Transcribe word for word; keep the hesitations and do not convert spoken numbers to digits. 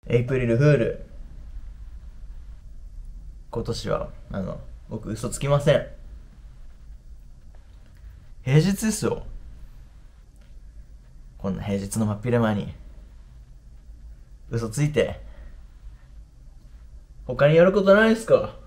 エイプリルフール。今年は、あの、僕嘘つきません。平日ですよ。こんな平日の真っ昼間に。嘘ついて。他にやることないですか？